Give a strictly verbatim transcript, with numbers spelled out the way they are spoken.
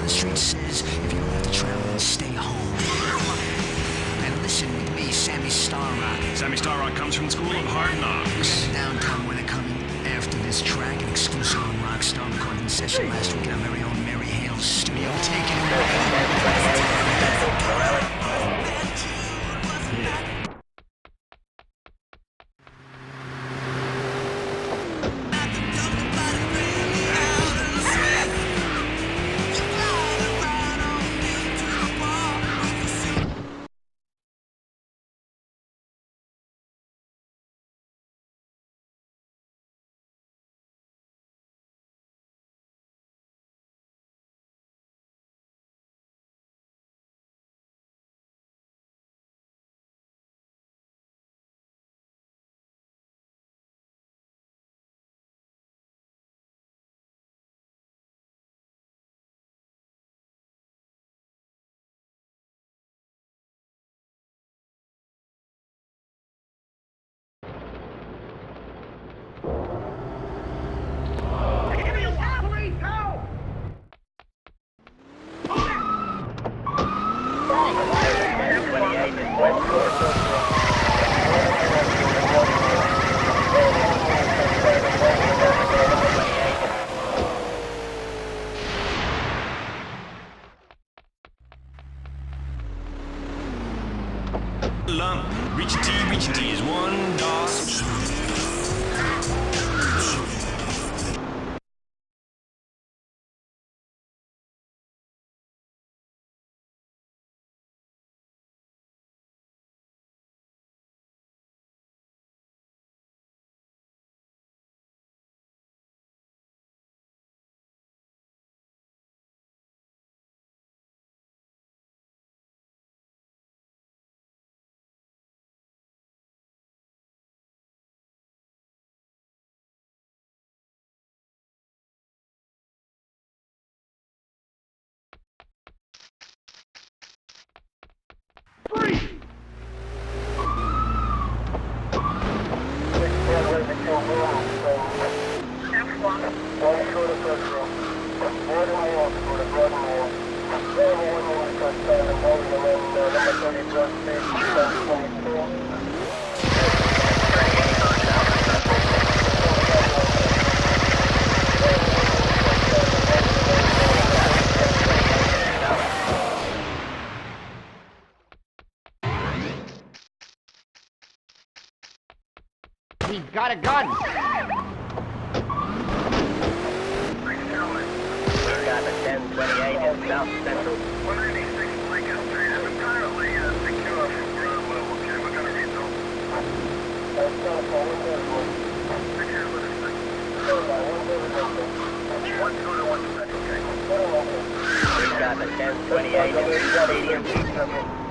the street says if you don't have to travel, then stay home. And listen with me, Sammy Starrock. Sammy Starrock comes from the School of Hard Knocks. We're in downtown where they're coming after this track, an exclusive on Rockstar recording session last week in our very own Mary Hale's studio. Take it away. Lump. Reach T, reach T is one dot. He's got a gun! Got a ten twenty-eight in South Central. one ninety-six Lincoln Street is entirely uh, secure from ground level. Okay, we're gonna read those. Pictures with a stick. One two to one spec, okay. Got a ten twenty-eight in Stadium.